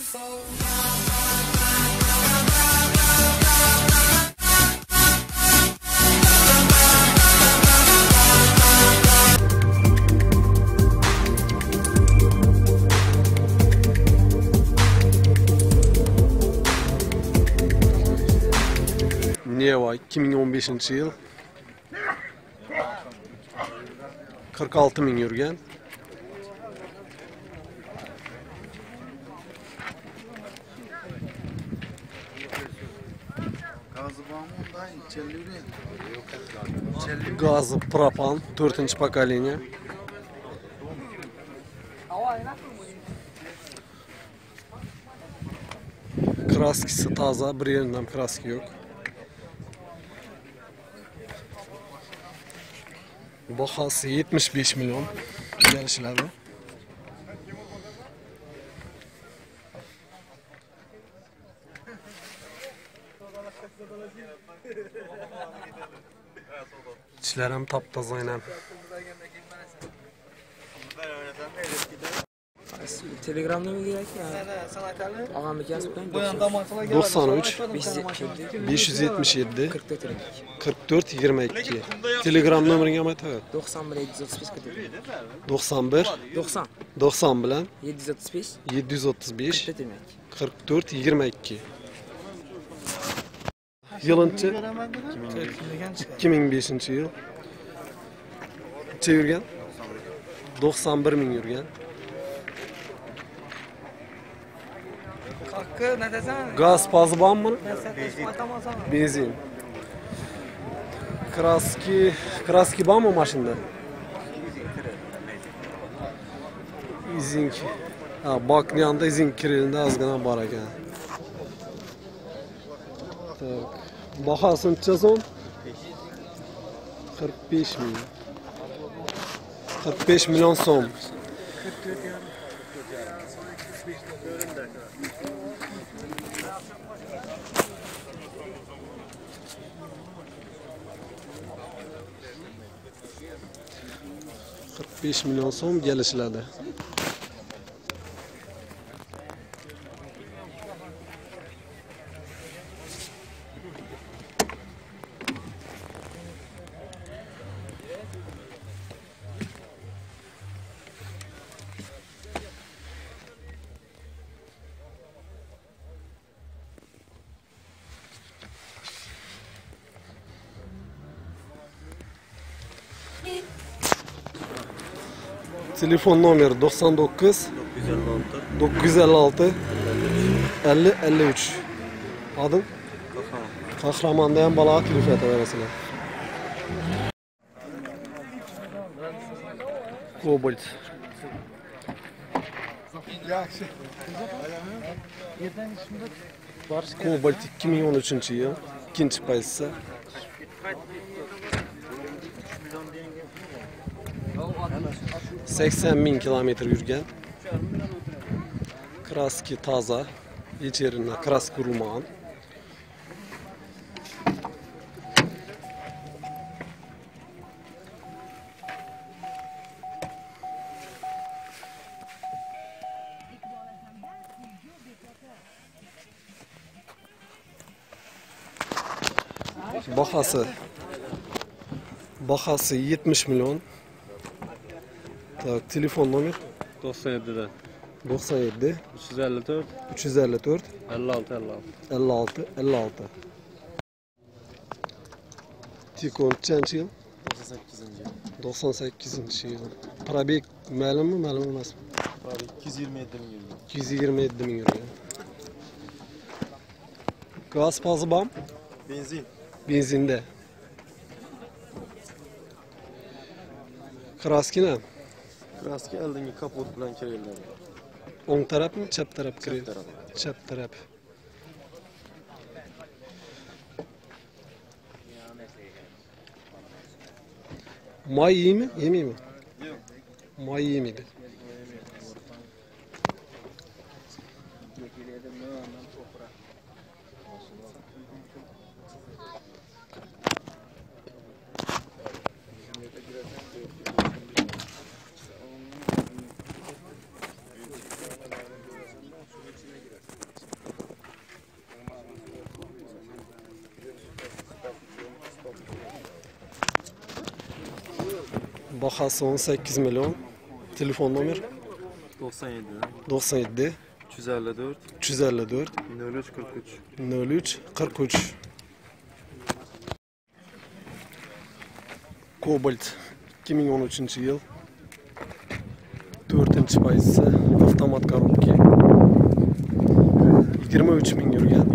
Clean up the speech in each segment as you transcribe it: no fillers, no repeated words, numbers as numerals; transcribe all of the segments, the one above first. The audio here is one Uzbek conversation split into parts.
Neva 2015-yil 46 ming yurgan. Gazı propan 4-pokoleniya. Kraskisi toza, bir yerinde ham kraski yo'q. Bahası 75 milyon gelişlerde. İçlerim taptaza yine. Telegramda mı gerek ya? Ağam bir kez ben 93 577 44 22. Telegram numarını ama tabii. 91 735 91 90 bilen 735 44 22. Yılınçı 2005 yıl. Çevirgen 91 min yurgan. Gaz pazı var mı? Benzin. Kraski var mı maşında? İzin. Ha, bak yanında izin kirilinde azgına var ekan. Tak. Bahasını çözün. 45 milyon. 45 milyon som. $45 milyon so'm gelişladi. Telefon numara 99 956 50 53. Adım? Kahramandayan balağa telefon etaverasizlar. Cobalt. Cobalt 2013 yıl. İkinci payısı. 80 bin kilometre yürgen. Kraski taza. İçerinde krask kurulmağın. Bahası 70 milyon. Tak, telefon numara 97'den 97 354 354 56 56. Tikon kaçıncı yıl? 98. yıl. Probek ma'lum mu, ma'lum emas mı? Probek 227 bin euro. 227 bin euro. Gaz pazı bam? Benzin. Benzinde. Kraski ne? Kraski aldığın kapot bilen kireyler. O'ng taraf mı, chap taraf kirey? Chap taraf. Chap taraf. May iyi mi, yemiyor mi? Yok. May yemiydi. Bahası 18 milyon. Telefon nomer 97 97 354 354 03 43. 03 43. Cobalt 2013 yıl. 4. payısı. Avtomat korobki. 23 bin yurgan.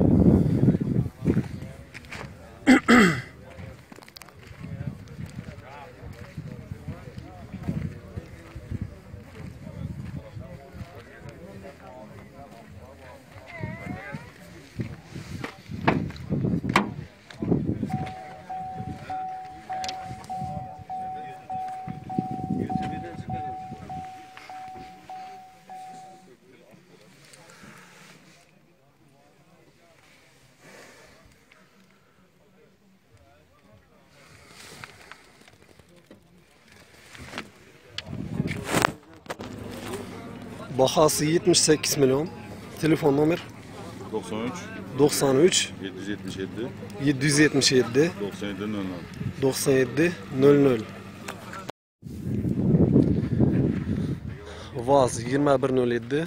Bahası 78 milyon. Telefon nomer 93 93 777 777 97 00. 97 00. Vaz 2107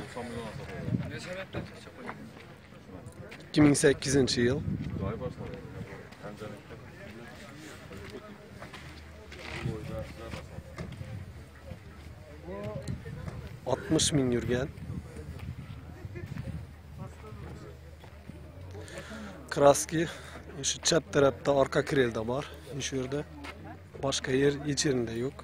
2008 yıl. $60 bin yurgan. Kraski şu çap tarafta arka kirelde var. Şu yerde başka yer içerisinde yok.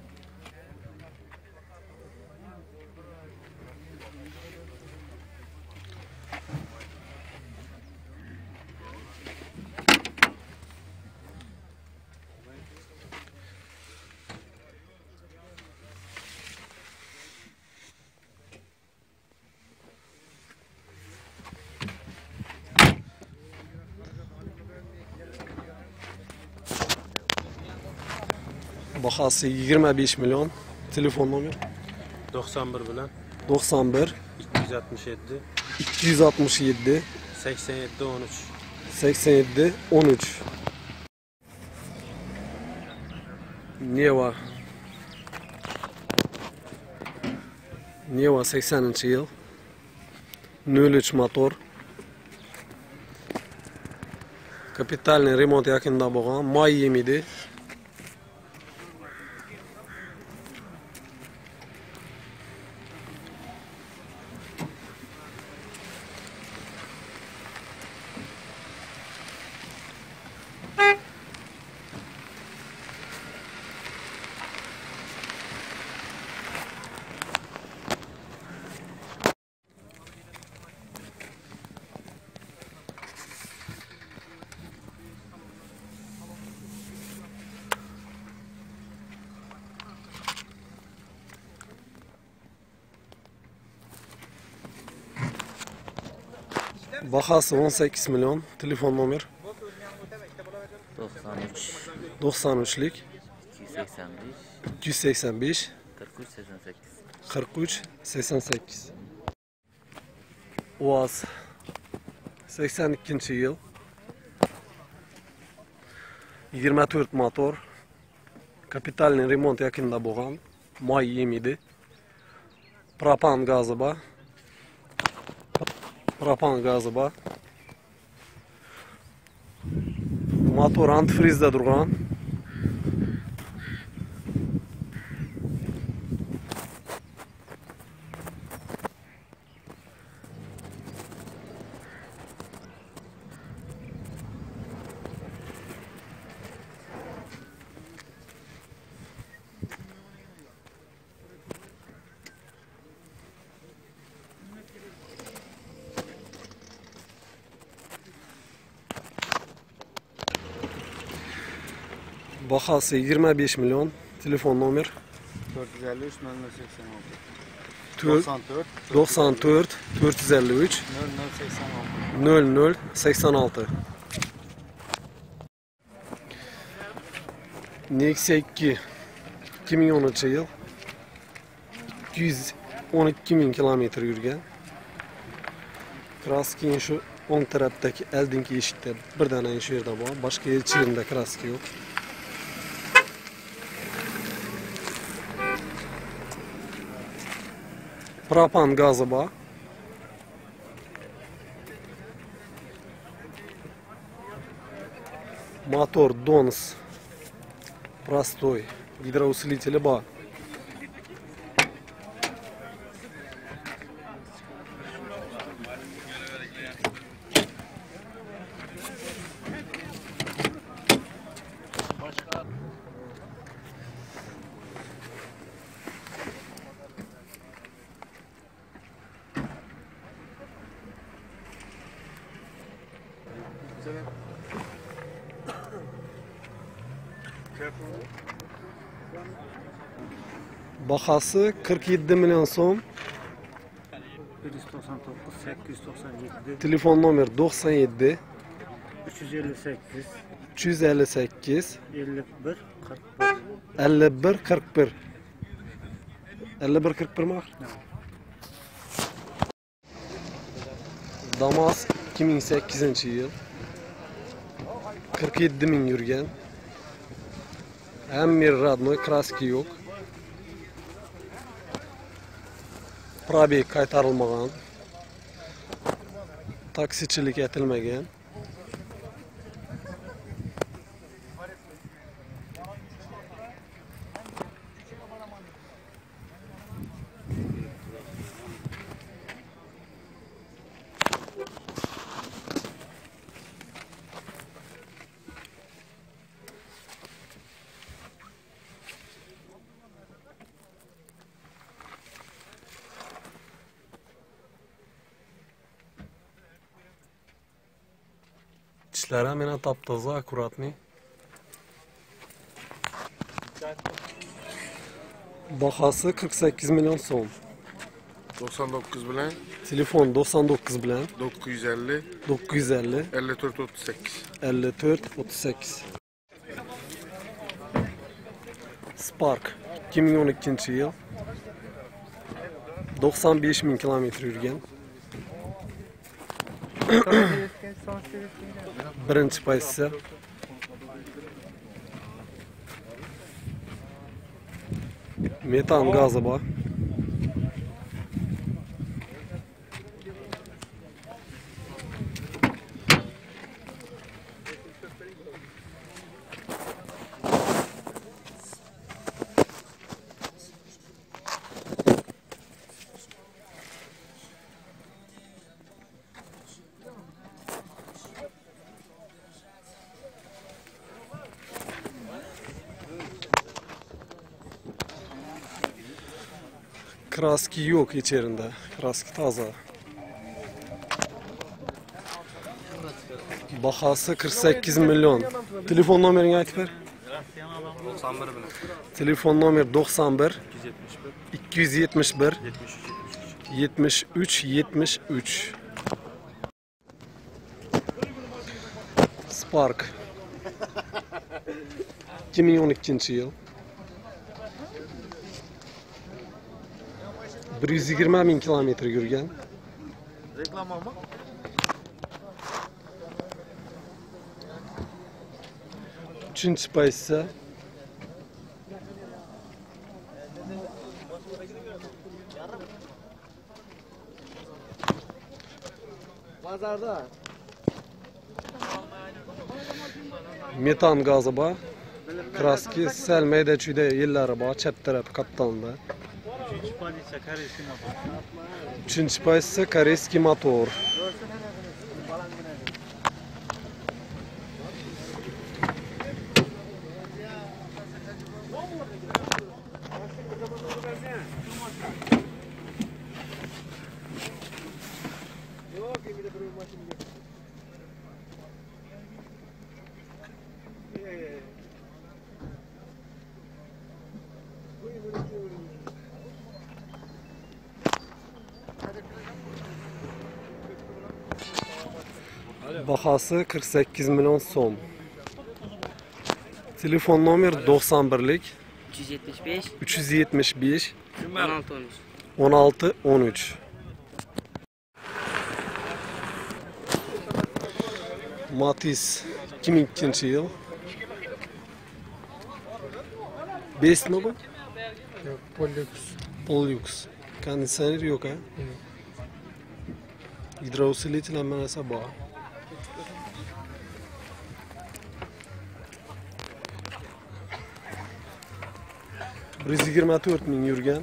Bahası 25 milyon. Telefon nomer 91 bilan 91 267 267 87 13. 87 13. Neva 80. yıl. 03 motor. Kapitalniy remont yaqinda bo'lgan. May yemidi. Bahası 18 milyon. Telefon nomer 93 93'lik 285 285 43 88. 43 88. Uaz 82. yıl. 24 motor. Kapitalniy remont yaqinda bo'lgan. May yemidi. Propan gazı bor. Propan gazı bor. Motor antifrizda turgan. Bahası 25 milyon. Telefon nomer 453 0086. 94 453 0086. 0086. Nexia 2 2013 yıl. 212 bin kilometre yürüyen. Kraski şu 10 taraftaki eldinki eshikda bir tane shu yerda bor. Boshqa yer chirinde kraski yo'q. Propan gazı bor. Motor Donus. Prostoy. Gidrousилители bor. Bahası 47 milyon so'm. 199, 897, Telefon nomer 97 358, 358 51, 51 41. 51 41 mi? Damas 2008 yıl. 47 ming yurgan. Amir radnoy, kraski yok. Probeg qaytarilmagan. Taksichilik etilmagan. Tishlari ham yana top-toza, akkuratniy. Bahası 48 milyon so'm. 99 bilan Telefon 99 bilan 950 950 54 38. 54 38. Spark 2012 yıl. 95 ming kilometr yurgan. Birinchi pozitsiya. Metan gazı bor. Kraski yok içerisinde. Kraski taze. Bahası 48 milyon. Telefon numarini aytib ber. 91 bilan Telefon nomer 91 271 73 73. Spark 2012 yıl. 120 ming kilometr yurgan. Reklam olma. Uchinchi pozitsiya. Pazarda. Metan gazı bor. Kraski sal mayda chuyda yillari bor, chap tarafi qattonda. Uchinchi pozitsiya koreyskiy motor. Bahası 48 milyon so'm. Telefon nomer 91'lik 375, 375 16 13. 16 13. Matiz 2002 yıl. Best mi bu? Pollux. Pollux. Konditsioner yo'q, ha? Hidrousilitel esa bor. Bir 124 ming yurgan.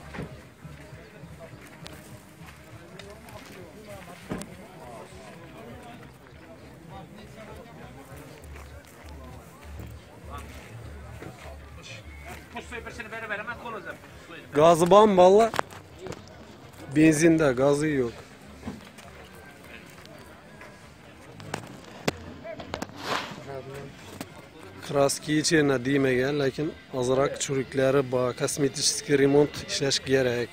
Gazı bormi valla? Benzinda, gazı yo'q. Kraski yechena deymagan, lekin ozroq churuklari bor, kosmetik remont ishlash kerak.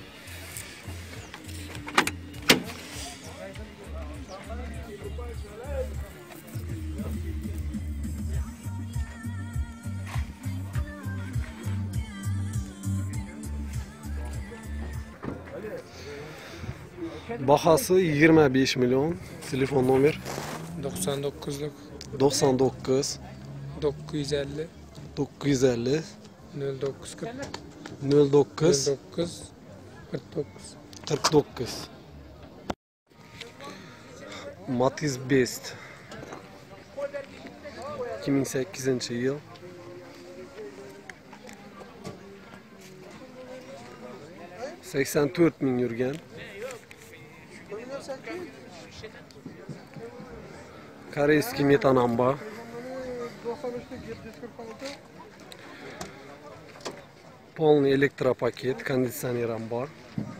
Bahası 25 milyon. Telefon nomer 99'luk 99 950 950 0940 09 09 49. 49. Matiz Best 2008 yıl. $84.000 yurgan. Koreyskiy metanamba. Полный elektropakет, konditsioner ham bor.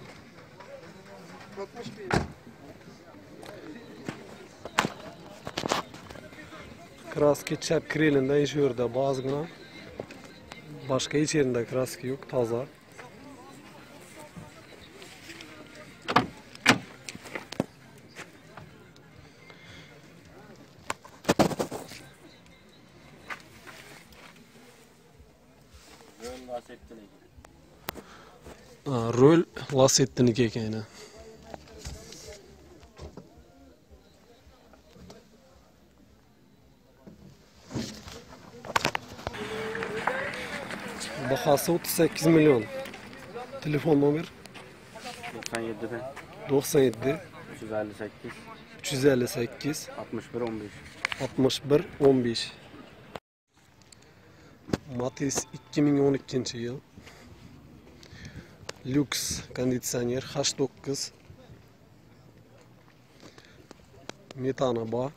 Kraski chap krilinda ish yerda ba'zigina. Boshqa hech yerida kraski yo'q, toza. Rol Lasettiniki ekan. Bahası 38 milyon. Telefon nomer 97'den 97 358 358 61 15. 61 15. Matiz 2012 yıl. Lüks konditsioner H9 metana bor.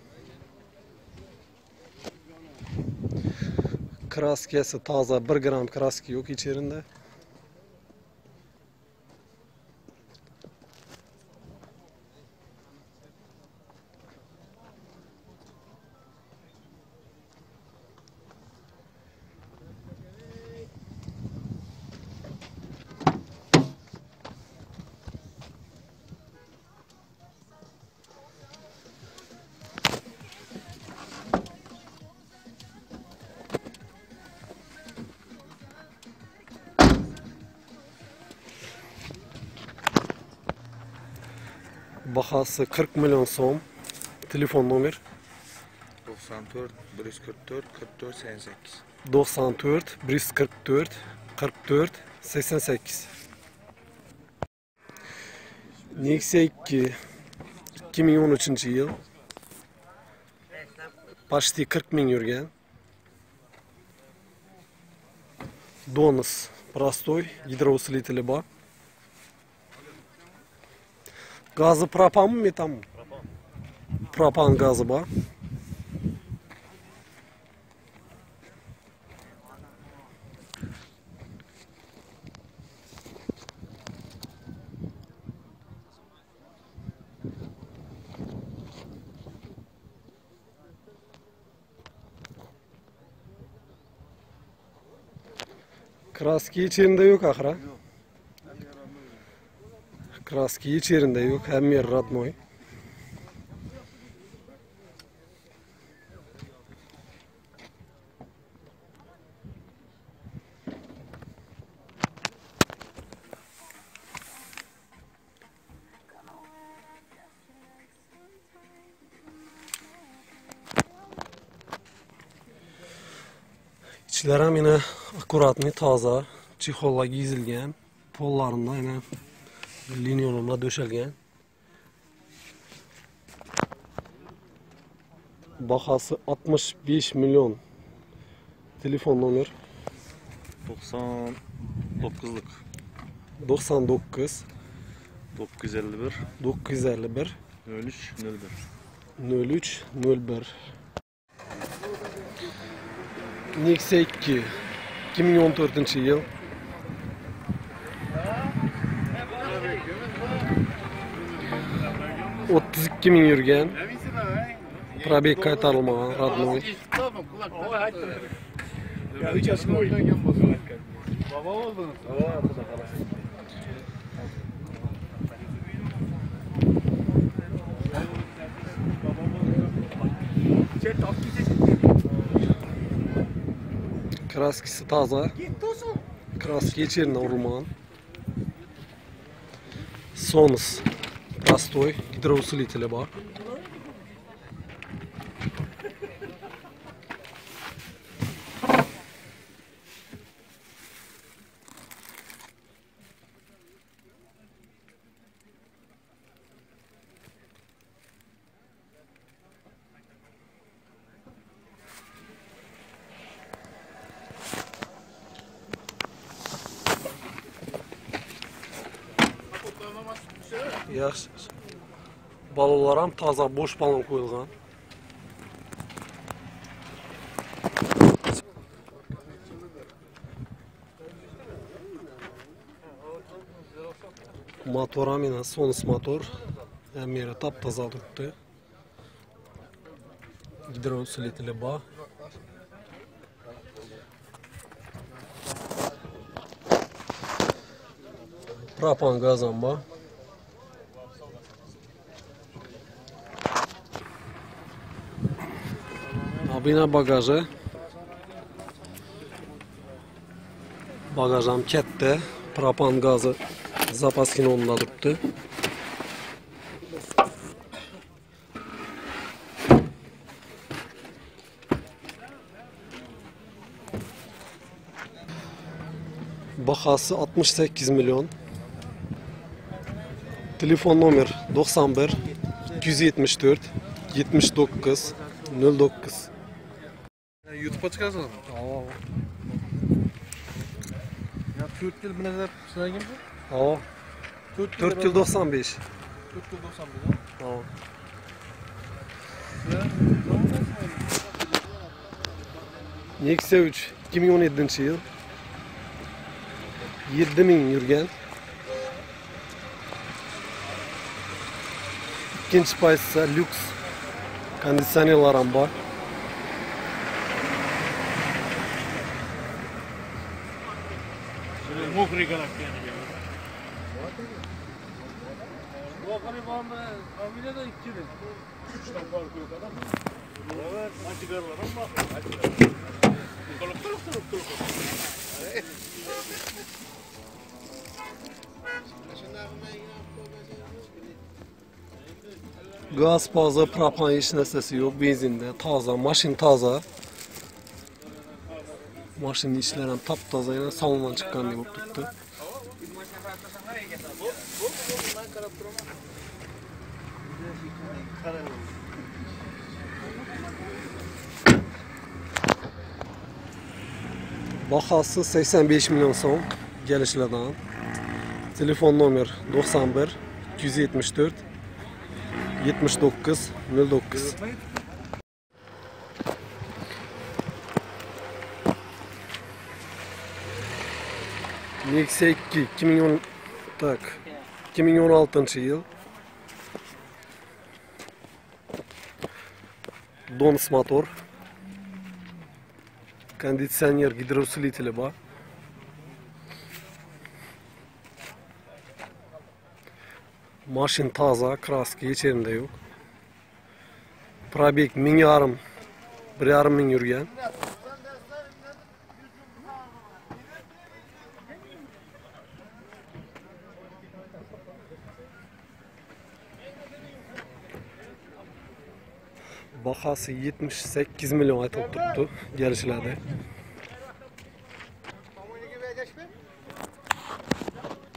Kraskasi toza, 1 gram kraski yo'q içerisinde. Bahası 40 milyon so'm. Telefon nomer 94 144 44 88. 94 144 44 88. Nexia 2 2013 yıl. Почти 40 ming yurgan. Donus prostoy, hidrousилители bor. Gazı propan mı metan mı? Propan gazı bor. Kraski içerisinde yok ahra. Kraski içerisinde yok. Hem yer radnoy. İçleri ham yine akkuratni, toza, chexollar yezilgan. Pollarında yine linyonla döşelgen. Bahası 65 milyon. Telefon nomer 99'luk. 99 951 951 03 01. 03 01. Nexia 2 2014 yıl. $32 bin yürgen. Probek kaytarılmagan radnoy. Ya 3 yaşında oynayan bozulur. Baba oldun. Kraskisi taza. Kraski içerine vurulmagan. Sonus. Prostoy. Gidrousилители бар. Yaxşı. Balolar ham taza, boş balon qo'yilgan. Motor ham yana Sonus motor. Hamma top-toza turibdi. Gidrousилители bor. Propan gaz ham bor. Abina bagajı. Bagaj ham katta. Propan gazı zapaskini o'rnida turibdi. Bahası 68 milyon. Telefon nomer 91 274 79 09. YouTube'a çıkarsan. Ava. Ya 4 yıl ne kadar sıra gibi? Ava. 4 yıl 95. 4 yıl 91. Ava. Nexia 3 2017 yıl. 7 bin yürgen. İkinci pay ise lüks. Kondisyonerler ham bor. Mokri karak yani. Bu garibandı. Amine de 2 bin. 3'ten farkı yok adam. Evet. Açık aralar ama. Toluk. Gaz fazla, propan hiç nesnesi yok, benzinde taza, maşin taza. Maşinin içleri hem taptaza, yine salondan çıkan gibi tuttu. Bahası 85 milyon so'm gelişlerden. Telefon nomer 91 274 79 09. Nexia 2 2016 yıl. Donus motor. Kondisyoner, gidrousилители bor. Maşin taza, kraski hiç yerinde yok. Probek 1,5 ming yurgan. Bahası 78 milyon aytib turibdi gelishlarda.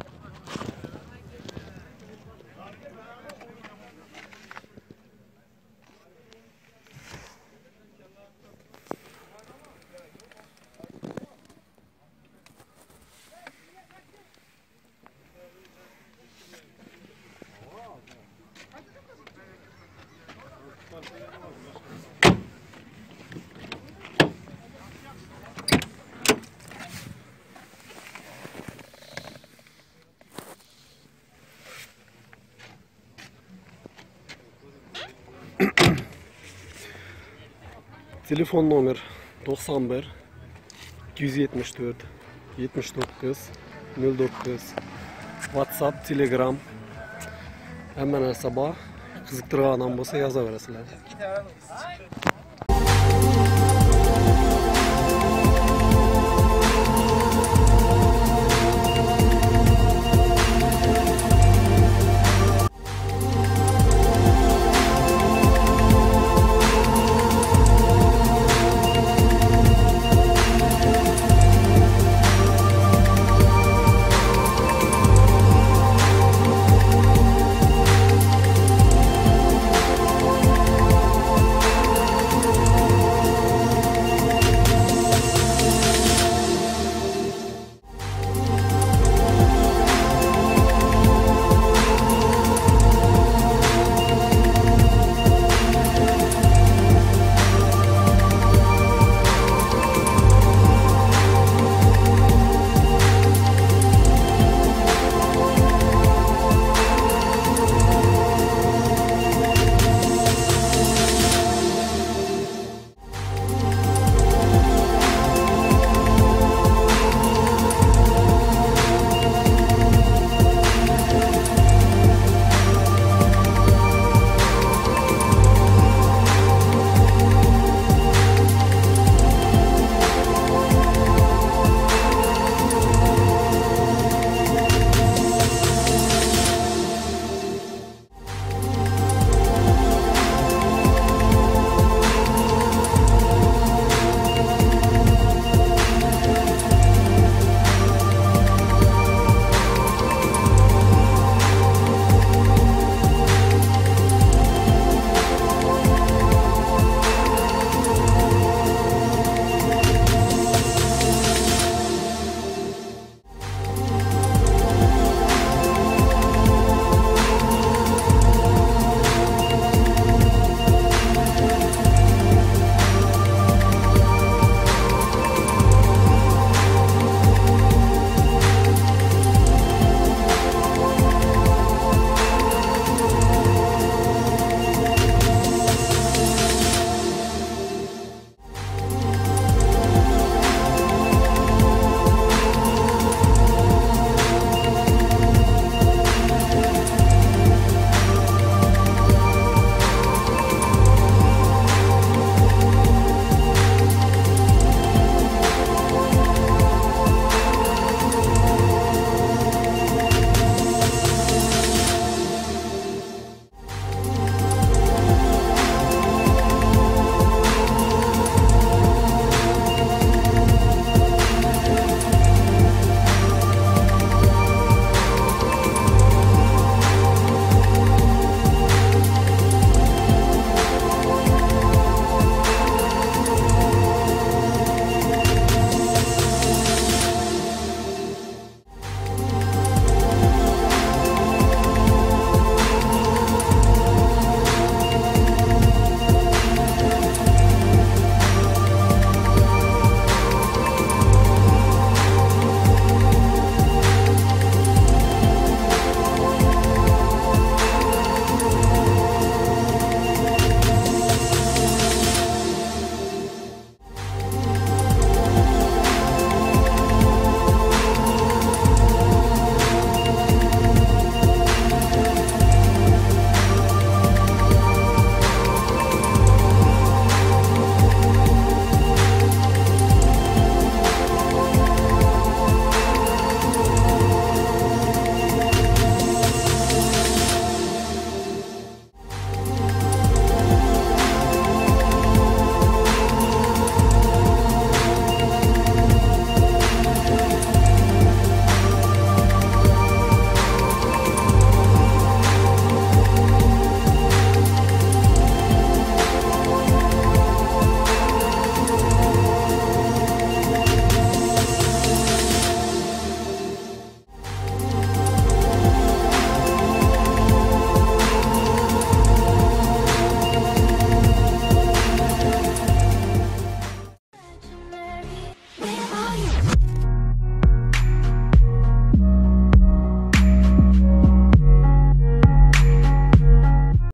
Telefon nomer 91 274 79 09. WhatsApp, Telegram. Hamma narsa bor. Qiziqtirgan bo'lsa yozaverasizlar.